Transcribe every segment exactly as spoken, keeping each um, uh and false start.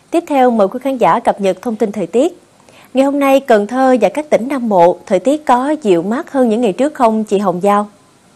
Tiếp theo mời quý khán giả cập nhật thông tin thời tiết. Ngày hôm nay Cần Thơ và các tỉnh Nam Bộ thời tiết có dịu mát hơn những ngày trước không chị Hồng Giao?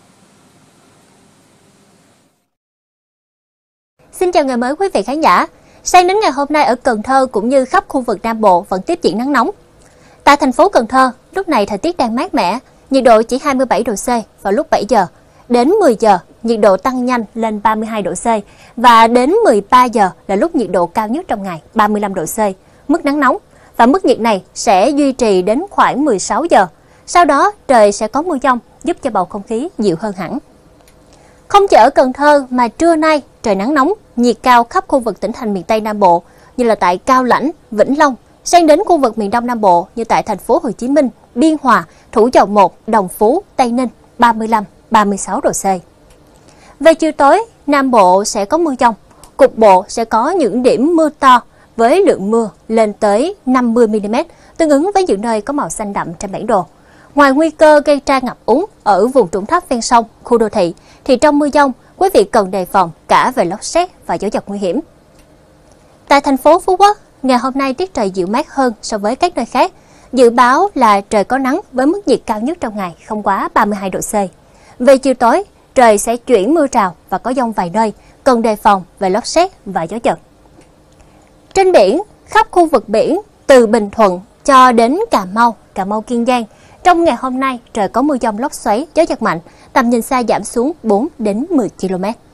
Xin chào ngày mới quý vị khán giả. Sang đến ngày hôm nay ở Cần Thơ cũng như khắp khu vực Nam Bộ vẫn tiếp diễn nắng nóng. Tại thành phố Cần Thơ, lúc này thời tiết đang mát mẻ, nhiệt độ chỉ hai mươi bảy độ C vào lúc bảy giờ. Đến mười giờ, nhiệt độ tăng nhanh lên ba mươi hai độ C và đến mười ba giờ là lúc nhiệt độ cao nhất trong ngày, ba mươi lăm độ C, mức nắng nóng. Và mức nhiệt này sẽ duy trì đến khoảng mười sáu giờ. Sau đó trời sẽ có mưa dông giúp cho bầu không khí dịu hơn hẳn. Không chỉ ở Cần Thơ mà trưa nay trời nắng nóng, nhiệt cao khắp khu vực tỉnh thành miền Tây Nam Bộ như là tại Cao Lãnh, Vĩnh Long, sang đến khu vực miền Đông Nam Bộ như tại thành phố Hồ Chí Minh, Biên Hòa, Thủ Dầu Một, Đồng Phú, Tây Ninh ba mươi lăm, ba mươi sáu độ C. Về chiều tối, Nam Bộ sẽ có mưa dông, cục bộ sẽ có những điểm mưa to với lượng mưa lên tới năm mươi mi li mét, tương ứng với những nơi có màu xanh đậm trên bản đồ. Ngoài nguy cơ gây ra ngập úng ở vùng trũng thấp ven sông, khu đô thị, thì trong mưa dông, quý vị cần đề phòng cả về lốc sét và gió giật nguy hiểm. Tại thành phố Phú Quốc, ngày hôm nay tiết trời dịu mát hơn so với các nơi khác. Dự báo là trời có nắng với mức nhiệt cao nhất trong ngày không quá ba mươi hai độ C. Về chiều tối, trời sẽ chuyển mưa rào và có dông vài nơi, cần đề phòng về lốc sét và gió giật. Trên biển, khắp khu vực biển từ Bình Thuận cho đến Cà Mau, Cà Mau Kiên Giang, trong ngày hôm nay trời có mưa dông lốc xoáy, gió giật mạnh, tầm nhìn xa giảm xuống bốn đến mười ki lô mét.